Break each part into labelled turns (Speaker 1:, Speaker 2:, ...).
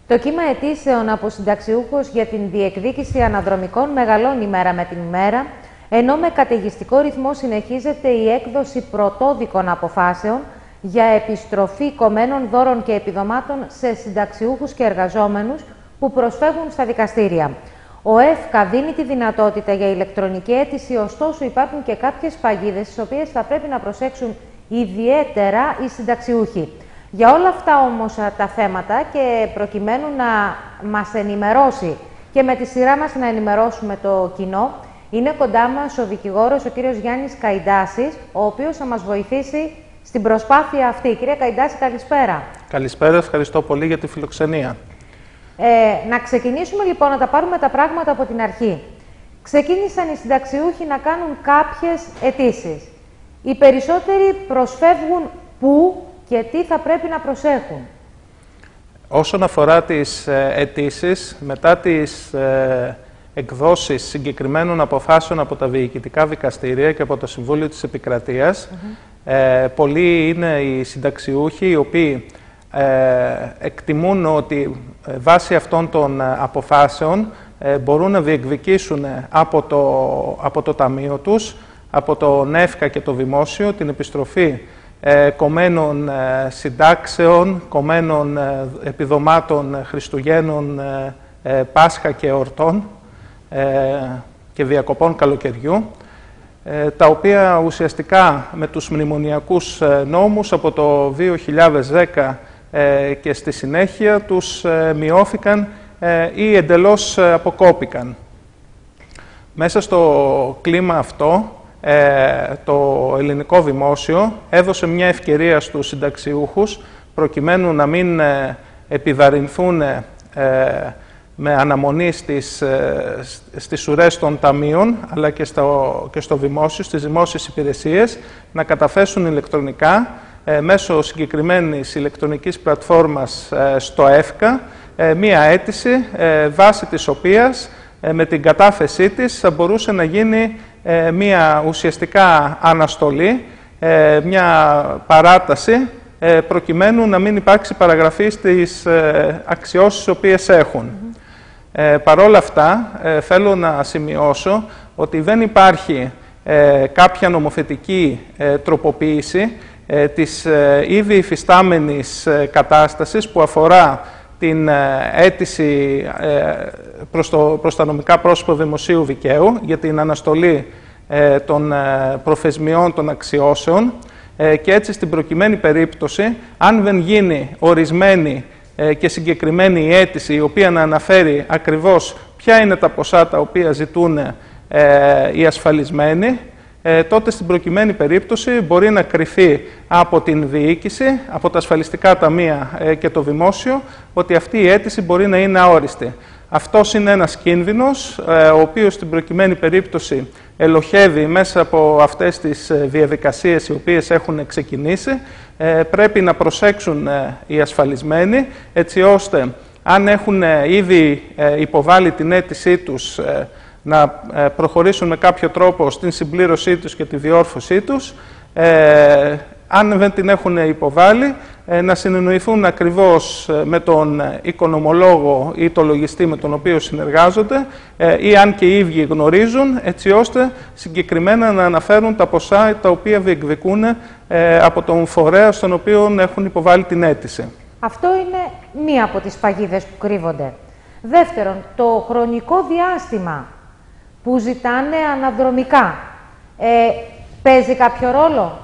Speaker 1: Το κύμα αιτήσεων από συνταξιούχους για την διεκδίκηση αναδρομικών μεγαλώνει μέρα με την ημέρα, ενώ με καταιγιστικό ρυθμό συνεχίζεται η έκδοση πρωτόδικων αποφάσεων για επιστροφή κομμένων δώρων και επιδομάτων σε συνταξιούχους και εργαζόμενους που προσφεύγουν στα δικαστήρια. Ο ΕΦΚΑ δίνει τη δυνατότητα για ηλεκτρονική αίτηση, ωστόσο υπάρχουν και κάποιες παγίδες, τις οποίες θα πρέπει να προσέξουν ιδιαίτερα οι συνταξιούχοι. Για όλα αυτά όμως τα θέματα και προκειμένου να μας ενημερώσει και με τη σειρά μας να ενημερώσουμε το κοινό, είναι κοντά μας ο δικηγόρος, ο κύριος Γιάννης Καϊντάσης, ο οποίος θα μας βοηθήσει στην προσπάθεια αυτή. Κύριε Καϊντάση, καλησπέρα.
Speaker 2: Καλησπέρα, ευχαριστώ πολύ για τη φιλοξενία.
Speaker 1: Να ξεκινήσουμε λοιπόν να τα πάρουμε τα πράγματα από την αρχή. Ξεκίνησαν οι συνταξιούχοι να κάνουν κάποιες αιτήσεις. Οι περισσότεροι προσφεύγουν πού και τι θα πρέπει να προσέχουν?
Speaker 2: Όσον αφορά τις αιτήσεις, μετά τις εκδόσεις συγκεκριμένων αποφάσεων από τα διοικητικά δικαστήρια και από το Συμβούλιο της Επικρατείας, πολλοί είναι οι συνταξιούχοι οι οποίοι εκτιμούν ότι βάσει αυτών των αποφάσεων μπορούν να διεκδικήσουν από το ταμείο τους, από το ΕΦΚΑ και το δημόσιο, την επιστροφή κομμένων συντάξεων, κομμένων επιδομάτων Χριστουγέννων, Πάσχα και εορτών και διακοπών καλοκαιριού, τα οποία ουσιαστικά με τους μνημονιακούς νόμους από το 2010 και στη συνέχεια τους μειώθηκαν ή εντελώς αποκόπηκαν. Μέσα στο κλίμα αυτό, το ελληνικό δημόσιο έδωσε μια ευκαιρία στους συνταξιούχους προκειμένου να μην επιβαρυνθούν με αναμονή στις ουρές των ταμείων, αλλά και στο δημόσιο, στις δημόσιες υπηρεσίες, να καταθέσουν ηλεκτρονικά μέσω συγκεκριμένης ηλεκτρονικής πλατφόρμας στο ΕΦΚΑ μία αίτηση βάσει της οποίας με την κατάθεσή της θα μπορούσε να γίνει μία ουσιαστικά αναστολή, μια παράταση προκειμένου να μην υπάρξει παραγραφή στις αξιώσεις τις οποίες έχουν. Παρ' όλα αυτά, θέλω να σημειώσω ότι δεν υπάρχει κάποια νομοθετική τροποποίηση της ήδη υφιστάμενης κατάστασης που αφορά την αίτηση προς τα νομικά πρόσωπα δημοσίου δικαίου για την αναστολή των προθεσμιών των αξιώσεων και έτσι στην προκειμένη περίπτωση, αν δεν γίνει ορισμένη και συγκεκριμένη η αίτηση η οποία να αναφέρει ακριβώς ποια είναι τα ποσά τα οποία ζητούν οι ασφαλισμένοι, τότε στην προκειμένη περίπτωση μπορεί να κρυφεί από την διοίκηση, από τα ασφαλιστικά ταμεία και το δημόσιο, ότι αυτή η αίτηση μπορεί να είναι αόριστη. Αυτός είναι ένας κίνδυνος, ο οποίος στην προκειμένη περίπτωση ελοχεύει μέσα από αυτές τις διαδικασίες οι οποίες έχουν ξεκινήσει. Πρέπει να προσέξουν οι ασφαλισμένοι, έτσι ώστε αν έχουν ήδη υποβάλει την αίτησή τους να προχωρήσουν με κάποιο τρόπο στην συμπλήρωσή τους και τη διόρθωσή τους. Αν δεν την έχουν υποβάλει, να συνεννοηθούν ακριβώς με τον οικονομολόγο ή το λογιστή με τον οποίο συνεργάζονται ή αν και οι ίδιοι γνωρίζουν, έτσι ώστε συγκεκριμένα να αναφέρουν τα ποσά τα οποία διεκδικούν από τον φορέα στον οποίο έχουν υποβάλει την αίτηση. Αυτό είναι μία από τις παγίδες που κρύβονται.
Speaker 1: Δεύτερον, το χρονικό διάστημα που ζητάνε αναδρομικά παίζει κάποιο ρόλο?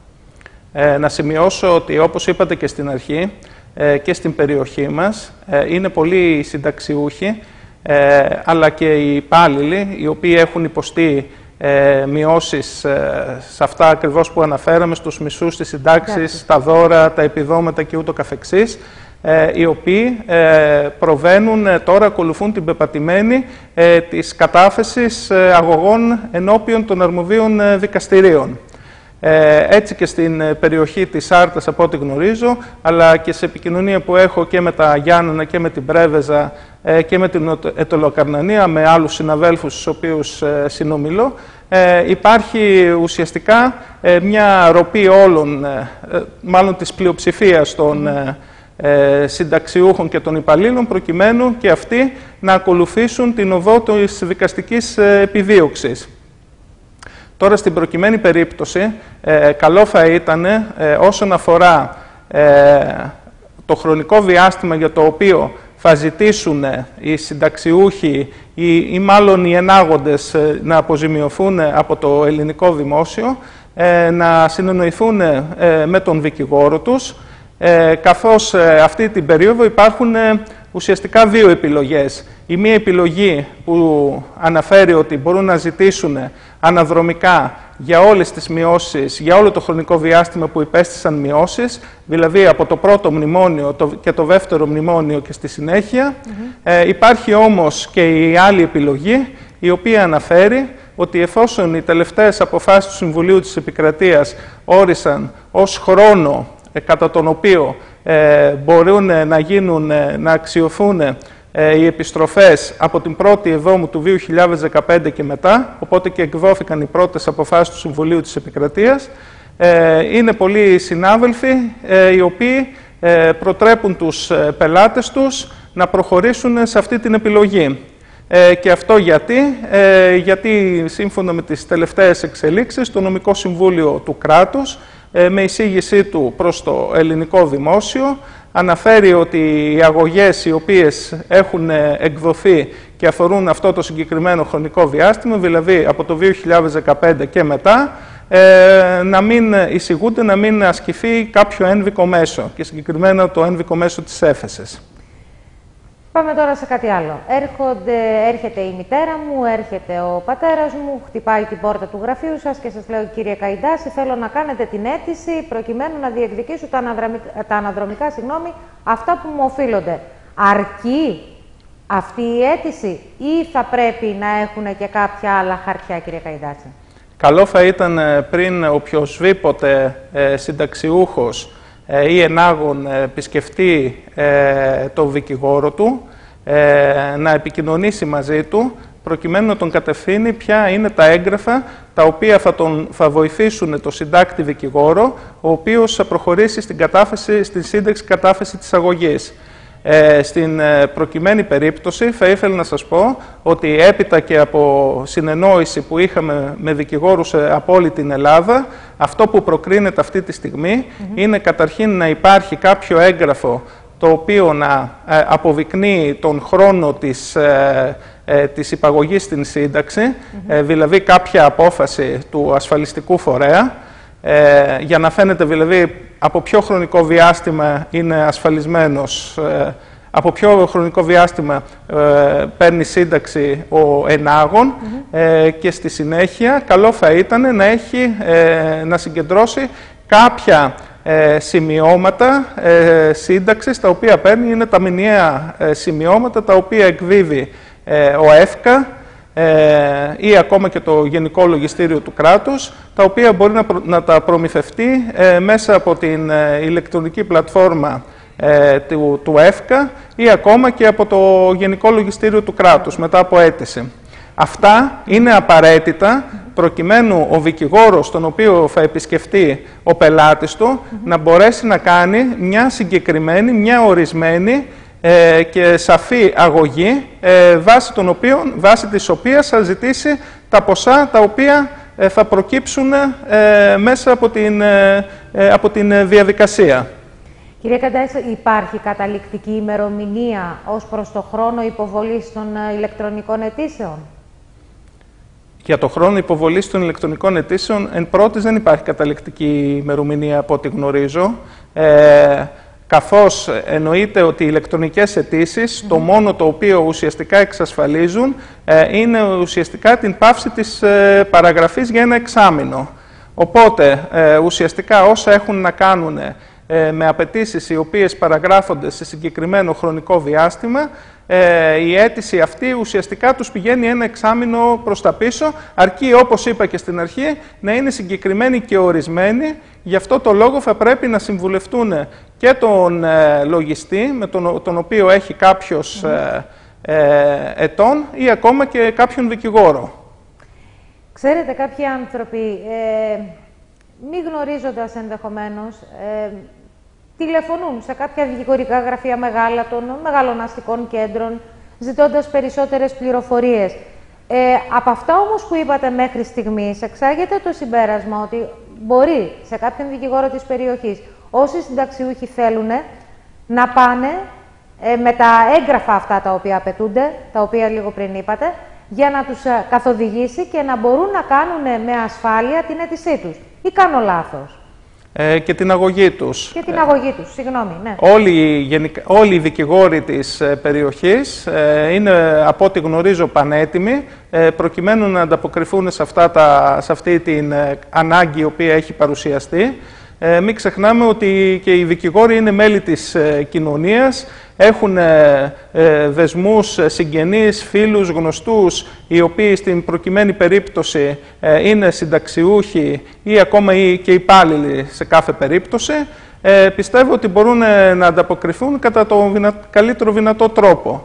Speaker 2: Να σημειώσω ότι, όπως είπατε και στην αρχή, και στην περιοχή μας είναι πολλοί συνταξιούχοι, αλλά και οι υπάλληλοι, οι οποίοι έχουν υποστεί μειώσεις σε αυτά ακριβώς που αναφέραμε, στους μισούς, στις συντάξεις, τα δώρα, τα επιδόματα και ούτω καθεξής, οι οποίοι προβαίνουν τώρα, ακολουθούν την πεπατημένη της κατάθεσης αγωγών ενώπιον των αρμοδίων δικαστηρίων. Έτσι και στην περιοχή της Άρτας, από ό,τι γνωρίζω, αλλά και σε επικοινωνία που έχω και με τα Γιάννενα και με την Πρέβεζα και με την Αιτωλοκαρνανία, με άλλους συναδέλφους στους οποίους συνομιλώ, υπάρχει ουσιαστικά μια ροπή όλων, μάλλον της πλειοψηφίας των συνταξιούχων και των υπαλλήλων, προκειμένου και αυτοί να ακολουθήσουν την οδό της δικαστικής επιδίωξης. Τώρα, στην προκειμένη περίπτωση, καλό θα ήταν όσον αφορά το χρονικό διάστημα για το οποίο θα ζητήσουν οι συνταξιούχοι ή μάλλον οι ενάγοντες να αποζημιωθούν από το ελληνικό δημόσιο, να συνεννοηθούν με τον δικηγόρο τους, καθώς αυτή την περίοδο υπάρχουν ουσιαστικά δύο επιλογές. Η μία επιλογή που αναφέρει ότι μπορούν να ζητήσουν αναδρομικά για όλες τις μειώσεις, για όλο το χρονικό διάστημα που υπέστησαν μειώσεις, δηλαδή από το πρώτο μνημόνιο και το δεύτερο μνημόνιο και στη συνέχεια. Υπάρχει όμως και η άλλη επιλογή, η οποία αναφέρει ότι εφόσον οι τελευταίες αποφάσεις του Συμβουλίου της Επικρατείας όρισαν ως χρόνο κατά τον οποίο μπορούν να αξιωθούν οι επιστροφές από την 1η Εβδόμου του 2015 και μετά, οπότε και εκδόθηκαν οι πρώτες αποφάσεις του Συμβουλίου της Επικρατείας, είναι πολλοί συνάδελφοι οι οποίοι προτρέπουν τους πελάτες τους να προχωρήσουν σε αυτή την επιλογή. Και αυτό γιατί σύμφωνα με τις τελευταίες εξελίξεις, το Νομικό Συμβούλιο του κράτους, με εισήγησή του προς το ελληνικό δημόσιο, αναφέρει ότι οι αγωγές οι οποίες έχουν εκδοθεί και αφορούν αυτό το συγκεκριμένο χρονικό διάστημα, δηλαδή από το 2015 και μετά, να μην εισηγούνται, να μην ασκηθεί κάποιο ένδικο μέσο, και συγκεκριμένα το ένδικο μέσο της έφεσης.
Speaker 1: Πάμε τώρα σε κάτι άλλο. Έρχεται η μητέρα μου, έρχεται ο πατέρας μου, χτυπάει την πόρτα του γραφείου σας και σας λέω: κύριε Καϊντάση, θέλω να κάνετε την αίτηση προκειμένου να διεκδικήσω τα αναδρομικά, αυτά που μου οφείλονται. Αρκεί αυτή η αίτηση ή θα πρέπει να έχουν και κάποια άλλα χαρτιά, κύριε Καϊντάση?
Speaker 2: Καλό θα ήταν πριν οποιοσδήποτε συνταξιούχος ή ενάγων επισκεφτεί τον δικηγόρο του, να επικοινωνήσει μαζί του, προκειμένου να τον κατευθύνει ποια είναι τα έγγραφα τα οποία θα βοηθήσουν το συντάκτη δικηγόρο, ο οποίος θα προχωρήσει στην σύνταξη κατάθεση της αγωγής. Στην προκειμένη περίπτωση θα ήθελα να σας πω ότι έπειτα και από συνεννόηση που είχαμε με δικηγόρους από όλη την Ελλάδα, αυτό που προκρίνεται αυτή τη στιγμή είναι καταρχήν να υπάρχει κάποιο έγγραφο το οποίο να αποδεικνύει τον χρόνο της υπαγωγής στην σύνταξη, δηλαδή κάποια απόφαση του ασφαλιστικού φορέα, για να φαίνεται δηλαδή από ποιο χρονικό διάστημα είναι ασφαλισμένος, από ποιο χρονικό διάστημα παίρνει σύνταξη ο ενάγων, και στη συνέχεια καλό θα ήταν να συγκεντρώσει κάποια σημειώματα σύνταξης, τα οποία παίρνει, είναι τα μηνιαία σημειώματα τα οποία εκδίδει ο ΕΦΚΑ ή ακόμα και το Γενικό Λογιστήριο του κράτους, τα οποία μπορεί να τα προμηθευτεί μέσα από την ηλεκτρονική πλατφόρμα του ΕΦΚΑ ή ακόμα και από το Γενικό Λογιστήριο του κράτους μετά από αίτηση. Αυτά είναι απαραίτητα προκειμένου ο δικηγόρος τον οποίο θα επισκεφτεί ο πελάτης του να μπορέσει να κάνει μια συγκεκριμένη, μια ορισμένη και σαφή αγωγή, βάσει της οποίας θα ζητήσει τα ποσά τα οποία θα προκύψουν μέσα από την διαδικασία.
Speaker 1: Κύριε Καϊντάση, υπάρχει καταληκτική ημερομηνία ως προς το χρόνο υποβολής των ηλεκτρονικών αιτήσεων?
Speaker 2: Για το χρόνο υποβολής των ηλεκτρονικών αιτήσεων, εν πρώτης δεν υπάρχει καταληκτική ημερομηνία από ό,τι γνωρίζω, καθώς εννοείται ότι οι ηλεκτρονικές αιτήσεις, το μόνο το οποίο ουσιαστικά εξασφαλίζουν είναι ουσιαστικά την πάυση της παραγραφής για ένα εξάμηνο. Οπότε, ουσιαστικά όσα έχουν να κάνουν με απαιτήσεις οι οποίες παραγράφονται σε συγκεκριμένο χρονικό διάστημα, η αίτηση αυτή ουσιαστικά τους πηγαίνει ένα εξάμηνο προς τα πίσω, αρκεί, όπως είπα και στην αρχή, να είναι συγκεκριμένη και ορισμένη. Γι' αυτό το λόγο θα πρέπει να συμβουλευτούν και τον λογιστή, με τον οποίο έχει κάποιος ετών, ή ακόμα και κάποιον δικηγόρο.
Speaker 1: Ξέρετε, κάποιοι άνθρωποι, μη γνωρίζοντας ενδεχομένως τηλεφωνούν σε κάποια δικηγορικά γραφεία μεγάλα των μεγάλων αστικών κέντρων, ζητώντας περισσότερες πληροφορίες. Από αυτά όμως που είπατε μέχρι στιγμής, εξάγεται το συμπέρασμα ότι μπορεί σε κάποιον δικηγόρο της περιοχής, όσοι συνταξιούχοι θέλουν, να πάνε με τα έγγραφα αυτά τα οποία απαιτούνται, τα οποία λίγο πριν είπατε, για να τους καθοδηγήσει και να μπορούν να κάνουν με ασφάλεια την αίτησή τους. Ή κάνω λάθος?
Speaker 2: Και την αγωγή τους.
Speaker 1: Και την αγωγή τους, συγγνώμη, ναι.
Speaker 2: Όλοι οι δικηγόροι της περιοχής είναι, από ό,τι γνωρίζω, πανέτοιμοι, προκειμένου να ανταποκριθούν σε αυτή την ανάγκη η οποία έχει παρουσιαστεί. Μην ξεχνάμε ότι και οι δικηγόροι είναι μέλη της κοινωνίας, έχουν δεσμούς, συγγενείς, φίλους, γνωστούς, οι οποίοι στην προκειμένη περίπτωση είναι συνταξιούχοι ή ακόμα και υπάλληλοι σε κάθε περίπτωση. Πιστεύω ότι μπορούν να ανταποκριθούν κατά τον καλύτερο δυνατό τρόπο.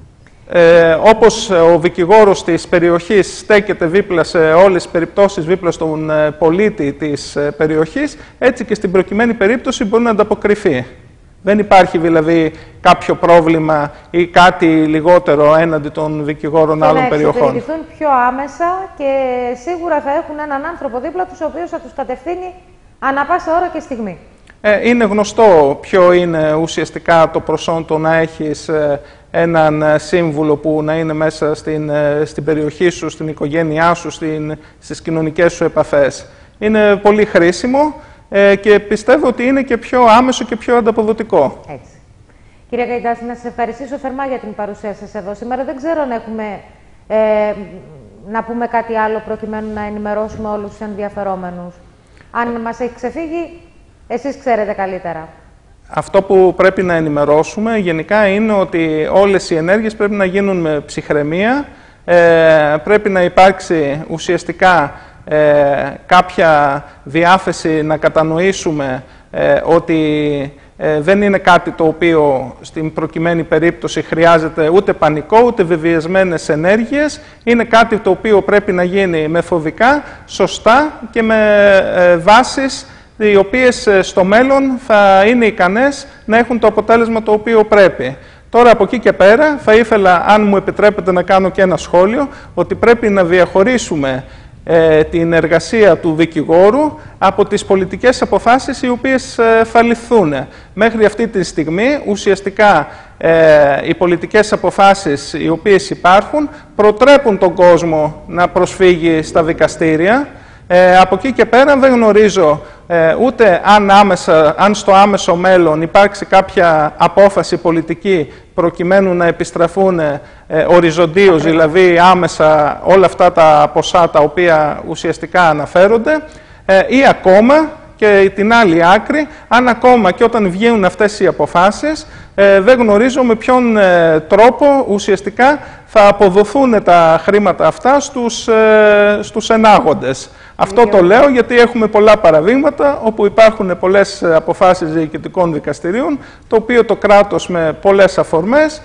Speaker 2: Όπως ο δικηγόρος της περιοχής στέκεται δίπλα σε όλες τις περιπτώσεις, δίπλα στον πολίτη της περιοχής, έτσι και στην προκειμένη περίπτωση μπορεί να ανταποκριθεί. Δεν υπάρχει δηλαδή κάποιο πρόβλημα ή κάτι λιγότερο έναντι των δικηγόρων άλλων περιοχών. Και να
Speaker 1: εξυπηρετηθούν πιο άμεσα και σίγουρα θα έχουν έναν άνθρωπο δίπλα τους, ο οποίος θα τους κατευθύνει ανά πάσα ώρα και στιγμή.
Speaker 2: Είναι γνωστό ποιο είναι ουσιαστικά το προσόν το να έχεις έναν σύμβουλο που να είναι μέσα στην περιοχή σου, στην οικογένειά σου, στις κοινωνικές σου επαφές. Είναι πολύ χρήσιμο και πιστεύω ότι είναι και πιο άμεσο και πιο ανταποδοτικό.
Speaker 1: Έτσι. Κυρία Καϊτάση, να σας ευχαριστήσω θερμά για την παρουσία σας εδώ σήμερα. Δεν ξέρω αν έχουμε να πούμε κάτι άλλο προκειμένου να ενημερώσουμε όλους τους ενδιαφερόμενους. Αν μας έχει ξεφύγει, εσείς ξέρετε καλύτερα.
Speaker 2: Αυτό που πρέπει να ενημερώσουμε γενικά είναι ότι όλες οι ενέργειες πρέπει να γίνουν με ψυχραιμία, πρέπει να υπάρξει ουσιαστικά κάποια διάθεση να κατανοήσουμε ότι δεν είναι κάτι το οποίο στην προκειμένη περίπτωση χρειάζεται ούτε πανικό, ούτε βεβαιασμένες ενέργειες. Είναι κάτι το οποίο πρέπει να γίνει μεθοδικά, σωστά και με βάσεις οι οποίες στο μέλλον θα είναι ικανές να έχουν το αποτέλεσμα το οποίο πρέπει. Τώρα από εκεί και πέρα θα ήθελα, αν μου επιτρέπετε, να κάνω και ένα σχόλιο, ότι πρέπει να διαχωρίσουμε την εργασία του δικηγόρου από τις πολιτικές αποφάσεις οι οποίες θα ληφθούν. Μέχρι αυτή τη στιγμή ουσιαστικά οι πολιτικές αποφάσεις οι οποίες υπάρχουν προτρέπουν τον κόσμο να προσφύγει στα δικαστήρια. Από εκεί και πέρα δεν γνωρίζω ούτε αν στο άμεσο μέλλον υπάρξει κάποια απόφαση πολιτική προκειμένου να επιστραφούν οριζοντίως, δηλαδή άμεσα, όλα αυτά τα ποσά τα οποία ουσιαστικά αναφέρονται, ή ακόμα και την άλλη άκρη, αν ακόμα και όταν βγαίνουν αυτές οι αποφάσεις, δεν γνωρίζω με ποιον τρόπο ουσιαστικά θα αποδοθούν τα χρήματα αυτά στους ενάγοντες. Αυτό το λέω γιατί έχουμε πολλά παραδείγματα όπου υπάρχουν πολλές αποφάσεις διοικητικών δικαστηρίων, το οποίο το κράτος με πολλές αφορμές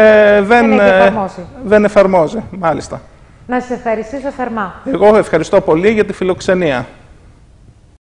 Speaker 2: δεν εφαρμόζει. Μάλιστα.
Speaker 1: Να σας ευχαριστήσω θερμά.
Speaker 2: Εγώ ευχαριστώ πολύ για τη φιλοξενία.